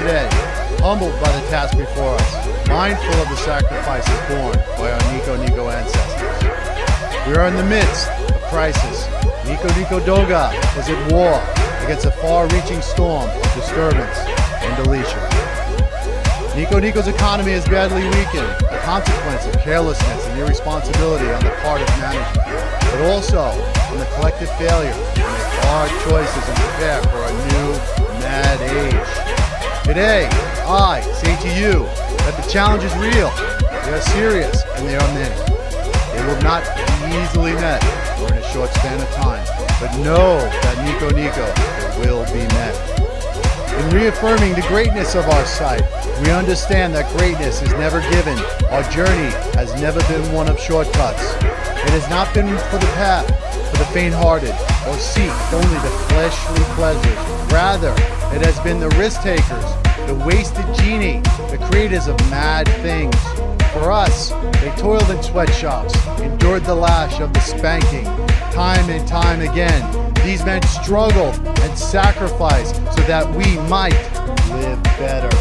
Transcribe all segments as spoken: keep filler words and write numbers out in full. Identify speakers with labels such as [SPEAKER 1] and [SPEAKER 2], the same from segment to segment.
[SPEAKER 1] today, humbled by the task before us, mindful of the sacrifices borne by our Nico Nico ancestors. We are in the midst of crisis. Nico Nico Doga is at war against a far-reaching storm of disturbance and deletion. Nico Nico's economy is badly weakened, a consequence of carelessness and irresponsibility on the part of management, but also from the collective failure to make hard choices and prepare for a new mad age. Today, I say to you that the challenge is real, they are serious, and they are many. They will not be easily met or in a short span of time, but know that Nico Nico will be met. In reaffirming the greatness of our site, we understand that greatness is never given. Our journey has never been one of shortcuts. It has not been for the path, for the faint-hearted, or seek only the fleshly pleasures. Rather, it has been the risk-takers, the wasted genie, the creators of mad things. For us, they toiled in sweatshops, endured the lash of the spanking. Time and time again, these men struggled and sacrificed so that we might live better.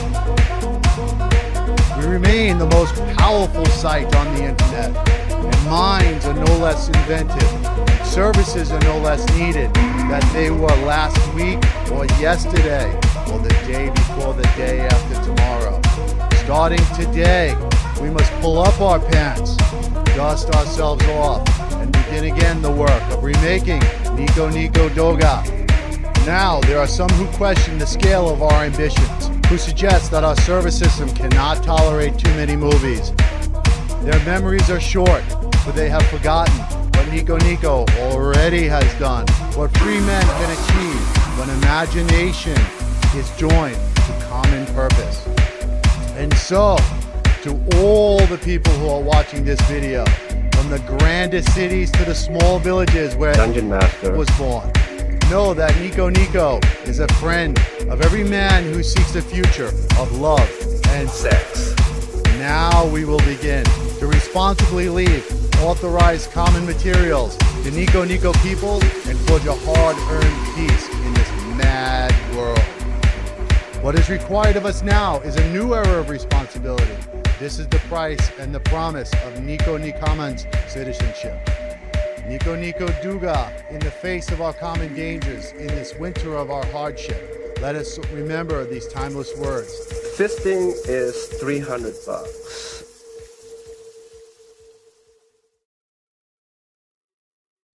[SPEAKER 1] We remain the most powerful site on the internet, and minds are no less inventive, services are no less needed than they were last week or yesterday or the day before the day after tomorrow. Starting today, we must pull up our pants, dust ourselves off, and begin again the work of remaking Nico Nico Doga. Now, there are some who question the scale of our ambitions, who suggest that our service system cannot tolerate too many movies. Their memories are short, but they have forgotten what Nico Nico already has done, what free men can achieve when imagination is joined to common purpose. And so, to all the people who are watching this video, from the grandest cities to the small villages where
[SPEAKER 2] Dungeon Master
[SPEAKER 1] was born, know that Nico Nico is a friend of every man who seeks a future of love and sex. Now we will begin to responsibly leave authorized common materials to Nico Nico people and forge a hard-earned peace in this mad world. What is required of us now is a new era of responsibility. This is the price and the promise of Nico Nikaman's citizenship. Nico Nico Doga, in the face of our common dangers, in this winter of our hardship, let us remember these timeless words.
[SPEAKER 2] Fisting is three hundred bucks.